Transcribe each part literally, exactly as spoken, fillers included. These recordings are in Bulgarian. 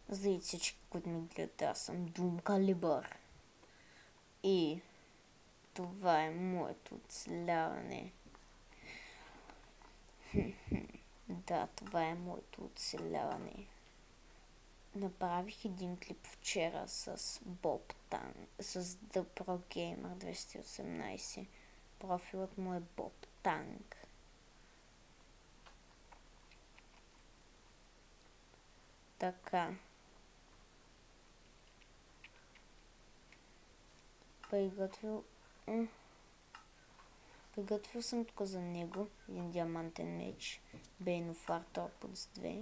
Здравейте всички, които ме гледат, аз съм Doom Calibur. И това е моето оцеляване. Да, това е моето оцеляване. Направих един клип вчера с Боб Танк, с The Pro Gamer двеста и осемнайсет. Профилът му е Боб Танк. Така. Приготвил... Приготвил съм тук за него един диамантен меч. Bane of Arthropods две.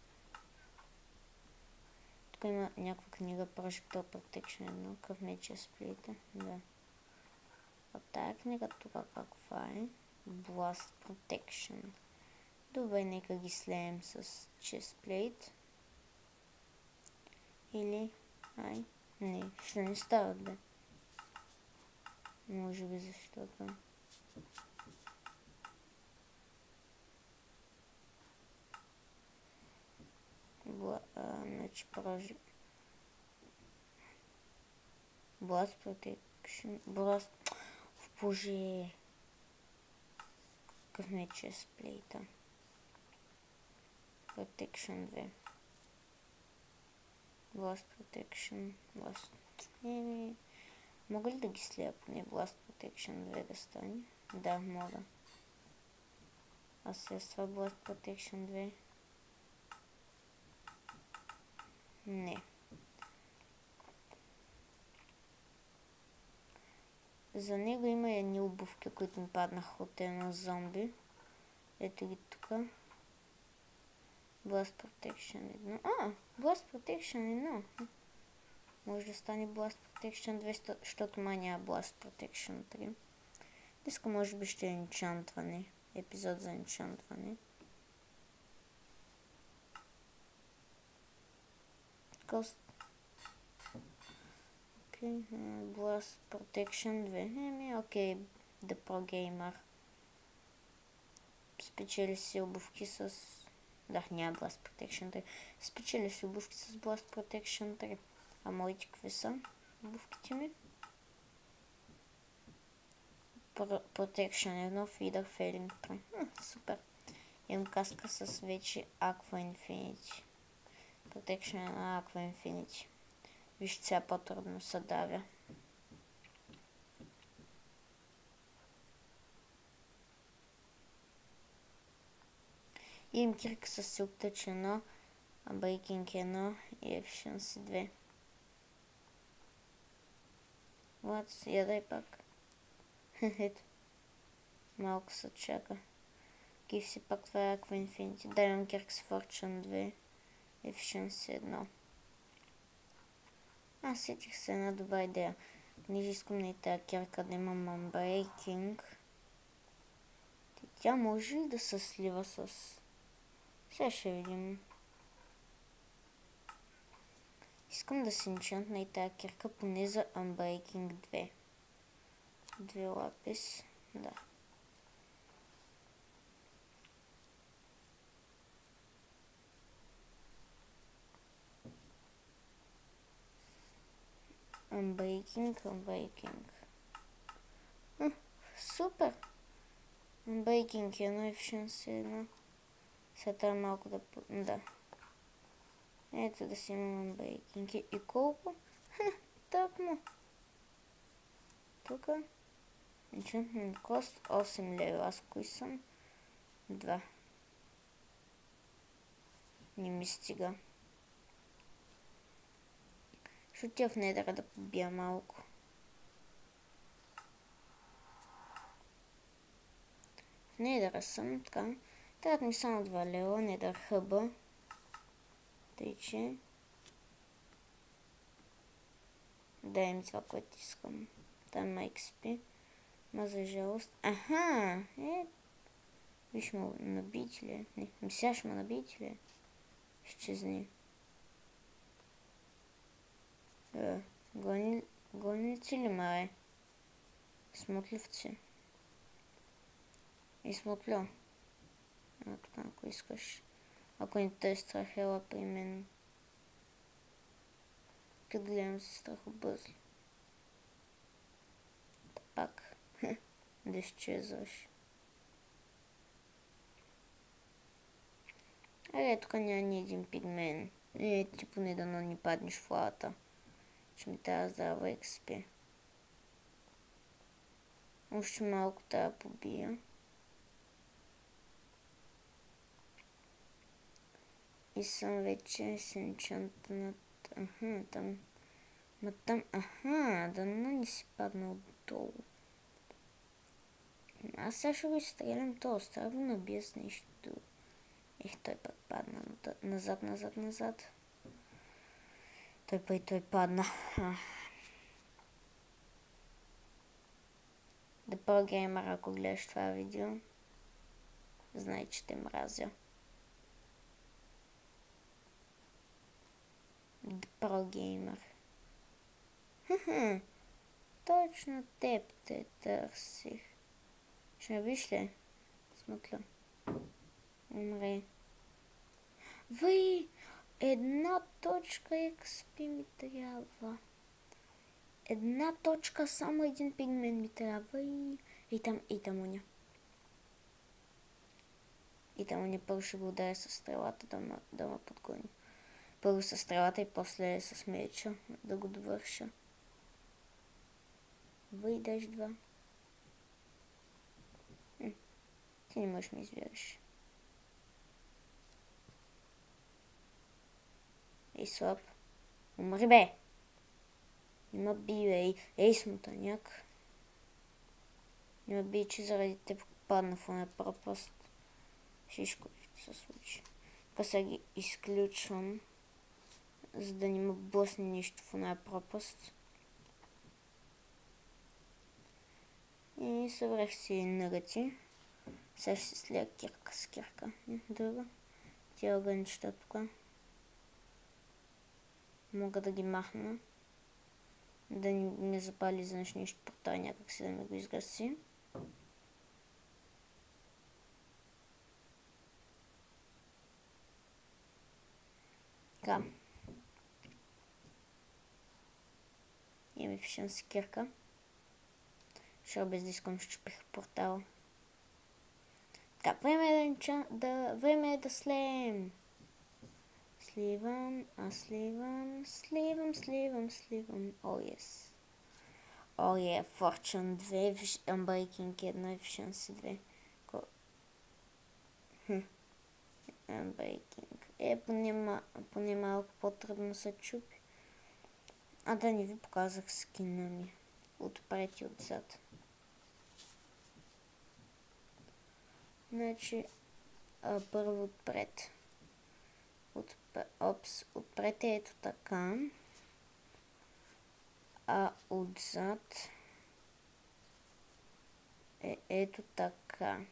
Тук има някаква книга Projectile Protection едно. Къв меч е сплита. Да. А тая книга тук каква е? Blast Protection. Добре, нека ги слеем с Chestplate. Или... Ай, не, ще не стават, бе. Може би защото... Бла... А, значи прожи... Blast Protection... Blast... Боже... Какъв ме е Chestplate? Protection две. Blast Protection... Blast... Еми... Мога ли да ги слея поне Blast Protection две да стане? Да, мога. А след това Blast Protection две... Не. За него има едни обувки, които ми паднаха от едно зомби. Ето ги тук. Blast Protection едно. А, Blast Protection едно. Може да стане Blast Protection две, защото май няма Blast Protection три. Днеска може би ще е енчантване. Епизод за енчантване. Кост. Окей, Blast Protection две. Еми, окей, The Pro Gamer. Спечели си обувки с... Да, няма Blast Protection три. Спечели си обувки с Blast Protection три. А моите какви са обувките ми? Protection едно, Feeder Failing три. Hm, супер. Имам каска с вече Aqua Infinity. Protection едно, Aqua Infinity. Вижте, сега по-трудно се давя. Имам кирка с Silk Touch едно, Breaking едно и Efficiency две. Вот, я дай пак. Ето. Малко се чака. Кив си пак това е Aqua Infinity. Да, имам кирка с Fortune две. Efficiency едно. Аз сетих се една добра идея. Понеже искам на и тая кирка да имам Unbreaking. Тя може ли да се слива с... Сега ще видим. Искам да си енчантна и тая кирка поне за Unbreaking две. Две лапис. Да. Unbreaking, Unbreaking. А, супер! Unbreaking едно, Efficiency едно. Сега трябва малко да... Да. Ето да си имам Unbreaking. И колко? Ха, так му. Тук. Enchantment Cost осем лева. Аз кои съм? два. Не ми стига. Ще отида в недъра да побия малко. В недъра съм, така. Трябват ми само два лева, недър хъба. Тъй че... Дай ми това, което искам. Там ма екс пи. Ма за жалост. Аха! Е... Виж му, набити ли? Не, ми сега ще ме набити ли? Изчезни. Е, гони... Гоници ли ме, е? Смотливци. И смотля. А, тук ако искаш. Ако не те е страх, ела при мен. Като гледам се страхобързо. Пак. Да изчезваш. Аре, тук няма ни един пигмен. Е, ти поне да ни паднеш в лавата. Ще ми трябва здрава експи. Още малко трябва да побия. И съм вече с енчантнат. Аха, там. Ма там, аха, да не си падна отдолу. Аз сега ще го изстрелям то, трябва да го набия с нещо. Ех, той пък падна назад, назад, назад. Той пък и той падна. The Pro Gamer, ако гледаш това видео, знай, че те мразя. The Pro Gamer. Хм, точно теб те търсих. Ще ме виж ли? Смотля. Умре. Въй! Една точка експи ми трябва. Една точка, само един пигмен ми трябва и... И там, и там уня. И там уня първо ще го ударя с стрелата да ме, да ме подгони. Първо с стрелата и после с меча да го довърша. Въй, даш два. Хм. Ти не можеш ми извираш. Ей, слаб. Умри, бе! Има би, ей, ей, смутаняк. Има би, че заради теб падна в оня пропаст. Всичко ще се случи. Така сега ги изключвам, за да не ме блъсне нищо в оня пропаст. И събрах си нъгъти. Сега ще си слея кирка с кирка. Друга. Тия огънчета тук. Мога да ги махна. Да не, не запали за нещо порта някак си да ми го изгаси. Така. Имаме фишен си кирка. Защото без да искам ще чупих портала. Така, време е да, да, време е да слеем. Сливам, а сливам, сливам, сливам, сливам. О, oh, yes. О, oh, yeah, Fortune две, Unbreaking едно и Efficiency две. Хм. Unbreaking. Е, поне, ма, поне малко по-трудно се чупи. А да не ви показах скина ми. Отпред и отзад. Значи, а, първо отпред. От, опс, отпред е ето така. А отзад е ето така.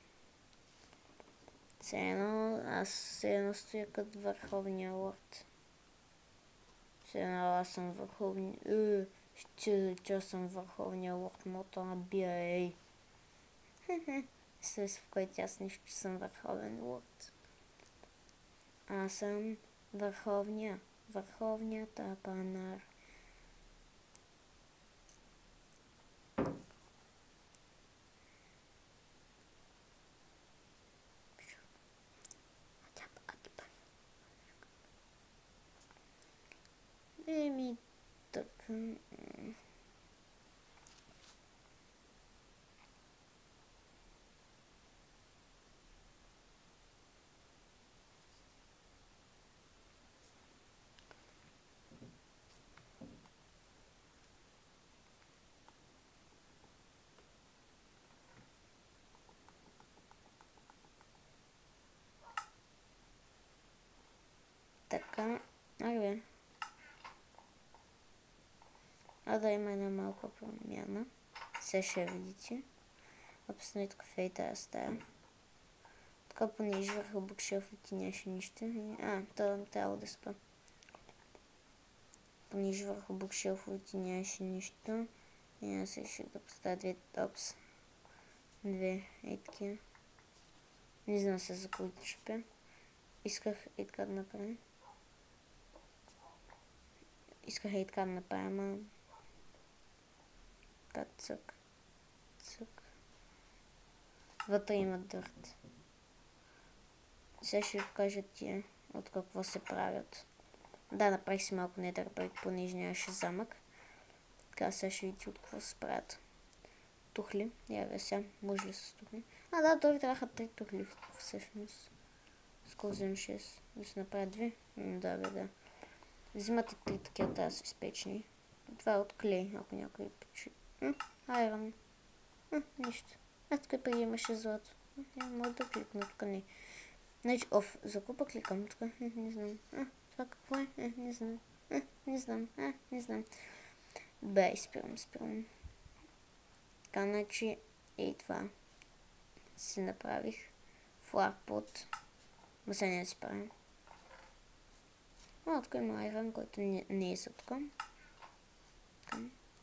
Цено, аз се едно стоя като върховния лорд. Се едно аз съм върховния... Е, ще че съм върховния лорд, мото набия, ей. Се успокойте, аз нищо, че съм върховен лорд. Аз съм върховния, върховният тапанар. Еми, така... Така, айде. А да има една малка промяна. Сега ще видите. Описано тук фей тази стая. Така понеже върху букшелфите нямаше нищо. А, това трябва да спа. Понеже върху букшелфите нямаше нищо. И аз ще да поставя две топс. Две, ей такива. Не знам се за които чупя. Исках и така да направя. исках и така да направя, ма... Така, цък, цък. Вътре има дърт. Сега ще ви покажа тия от какво се правят. Да, направих си малко недърбър по нижния замък. Така, сега ще видите от какво се правят. Тухли. Я бе сега, може ли с тухли? А, да, той ви трябваха три тухли всъщност. Скоро взем шест. Да се направят две? М, да, бе, да. Взимате три такива тази изпечени. Това е от клей, ако някой печи. Айрон. Нищо. А, тук преди имаше злато. Я мога да кликна, тук не. Значи, оф, за купа кликам тук. Е, не знам. А, това какво е? Е, не знам. Е, не знам. А, не знам. Бе, спирам, спирам. Така, значи, и това си направих. Флаг под. Ма сега не си правим. А, тук има айрон, който не, не е за тук. Така.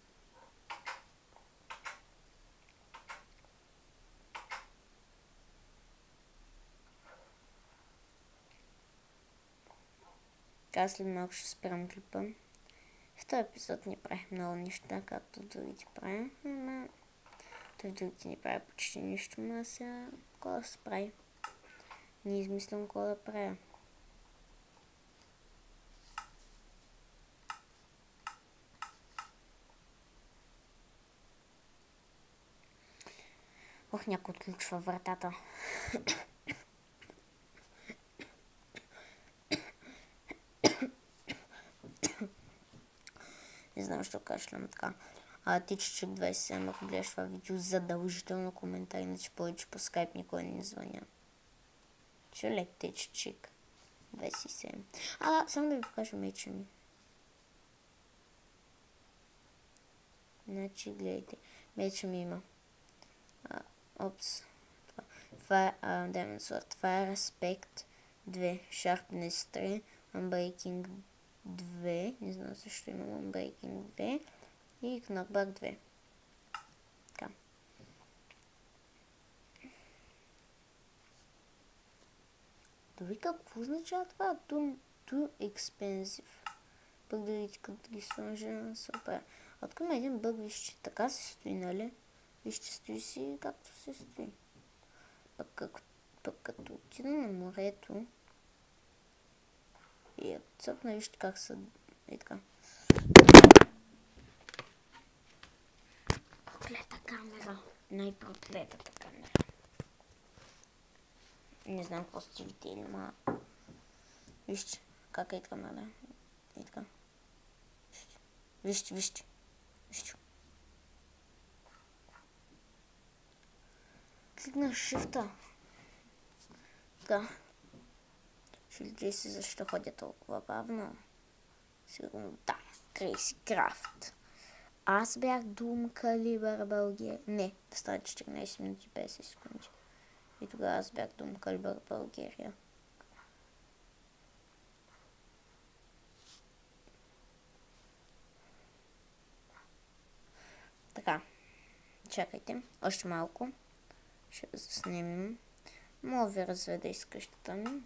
Така, след малко ще спирам клипа. В този епизод не правих много неща, както другите правя. Ама той в другите не правя почти нищо, но сега какво да се прави. Не измислям какво да правя. Ох, някой отключва вратата. Не знам, защо кашлям така. А ти, Чичик двайсет и седем, ако гледаш това видео, задължително коментар, иначе повече по скайп никой не звъня. Чулек, ти, Чичик двайсет и седем. А, само да ви покажа меча ми. Значи, гледайте. Меча ми има. А, опс. Това, това е а, Diamond Sword. Това е Respect две. Sharpness три. Unbreaking две. Не знам защо имам Unbreaking две. И Knockback две. Така. Дори какво означава това? Too, too expensive. Пък да видите като ги сложа, супер. А тук има един бъг, вижте, така се стои, нали? Вижте, стои си както се стои. Пък, как, пък като отида на морето и я цъпна, вижте как са и така. Проклета камера. Най-проклетата камера. Не знам какво сте видели, ма... Вижте, как е така, нали? И така. Вижте, вижте. Вижте. Кликна Shift-а. Така. Ще видите си защо ходя толкова бавно. Сигурно да. Crazy Craft. Аз бях Doom Caliber България. Не, да стане четиринайсет минути и петдесет секунди. И тогава аз бях Doom Caliber България. Така. Чакайте. Още малко. Ще заснемем. Мога ви разведа из къщата ми.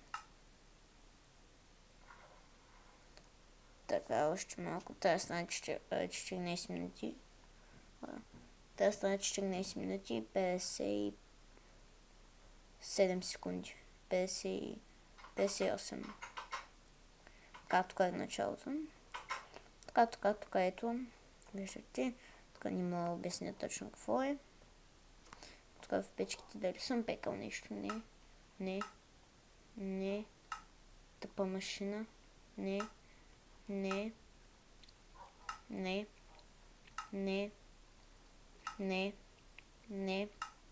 Така, още малко. Тя стане четиринайсет минути. Тя стане четиринайсет минути и петдесет и седем секунди. петдесет, петдесет и осем. Така, тук е началото. Така, така, тук ето. Виждате. Тук не мога да обясня точно какво е. Тук в печките дали съм пекал нещо. Не. Не. Не. Тъпа машина. Не. Не. Не. Не. Не. Не.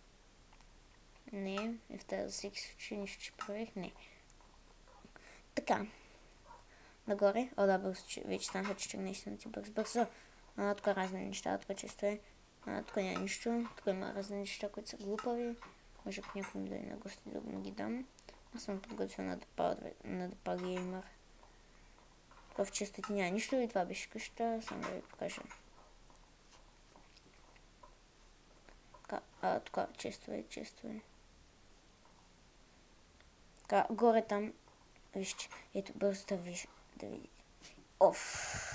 Не. И в тази всеки случай нищо ще правих. Не. Така. Нагоре. О, да, бързо. Вече станаха четиринайсет минути. Бързо, бързо. А, тук разни неща. Тук често е. А, тук няма нищо. Тук има разни неща, които са глупави. Може ако някой ми даде на гости да го ги дам. Аз съм подготвил на Дапа Геймър. В честоти няма нищо и това беше къща. Само да ви покажа. Така, а, тук честове, честове. Така, горе там. Вижте, ето бързо да, виж, да видите. Оф.